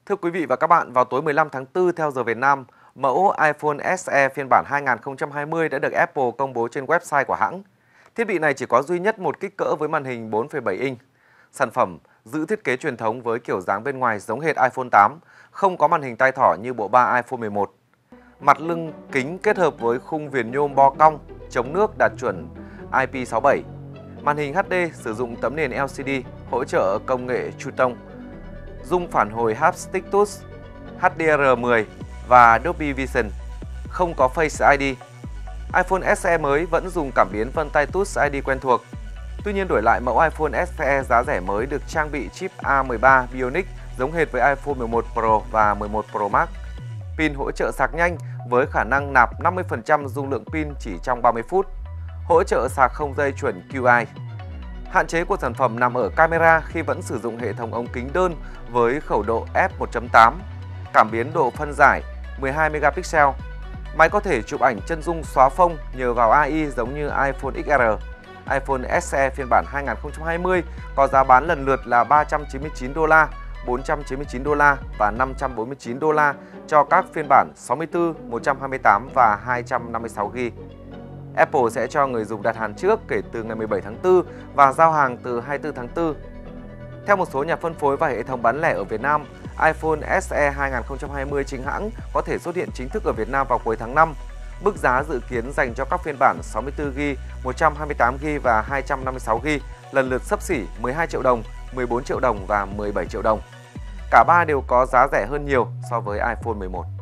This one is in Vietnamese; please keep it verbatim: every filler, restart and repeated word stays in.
Thưa quý vị và các bạn, vào tối mười lăm tháng tư theo giờ Việt Nam, mẫu iPhone ét e phiên bản hai nghìn không trăm hai mươi đã được Apple công bố trên website của hãng. Thiết bị này chỉ có duy nhất một kích cỡ với màn hình bốn phẩy bảy inch. Sản phẩm giữ thiết kế truyền thống với kiểu dáng bên ngoài giống hệt iPhone tám, không có màn hình tai thỏ như bộ ba iPhone mười một. Mặt lưng kính kết hợp với khung viền nhôm bo cong, chống nước đạt chuẩn I P sáu bảy. Màn hình hát đê sử dụng tấm nền L C D, hỗ trợ công nghệ True Tone, dung phản hồi Haptic Touch, H D R mười và Dolby Vision, không có Face I D. iPhone ét e mới vẫn dùng cảm biến vân tay Touch I D quen thuộc. Tuy nhiên đổi lại mẫu iPhone ét e giá rẻ mới được trang bị chip A mười ba Bionic giống hệt với iPhone mười một Pro và mười một Pro Max. Pin hỗ trợ sạc nhanh với khả năng nạp năm mươi phần trăm dung lượng pin chỉ trong ba mươi phút. Hỗ trợ sạc không dây chuẩn Qi. Hạn chế của sản phẩm nằm ở camera khi vẫn sử dụng hệ thống ống kính đơn với khẩu độ f một chấm tám, cảm biến độ phân giải mười hai megapixel. Máy có thể chụp ảnh chân dung xóa phông nhờ vào A I giống như iPhone X R. iPhone ét e phiên bản hai nghìn không trăm hai mươi có giá bán lần lượt là ba trăm chín mươi chín đô la, bốn trăm chín mươi chín đô la và năm trăm bốn mươi chín đô la cho các phiên bản sáu mươi tư, một trăm hai mươi tám và hai trăm năm mươi sáu gi ga bai. Apple sẽ cho người dùng đặt hàng trước kể từ ngày mười bảy tháng tư và giao hàng từ hai mươi tư tháng tư. Theo một số nhà phân phối và hệ thống bán lẻ ở Việt Nam, iPhone ét e hai nghìn không trăm hai mươi chính hãng có thể xuất hiện chính thức ở Việt Nam vào cuối tháng năm. Mức giá dự kiến dành cho các phiên bản sáu mươi tư gi ga bai, một trăm hai mươi tám gi ga bai và hai trăm năm mươi sáu gi ga bai lần lượt xấp xỉ mười hai triệu đồng, mười bốn triệu đồng và mười bảy triệu đồng. Cả ba đều có giá rẻ hơn nhiều so với iPhone mười một.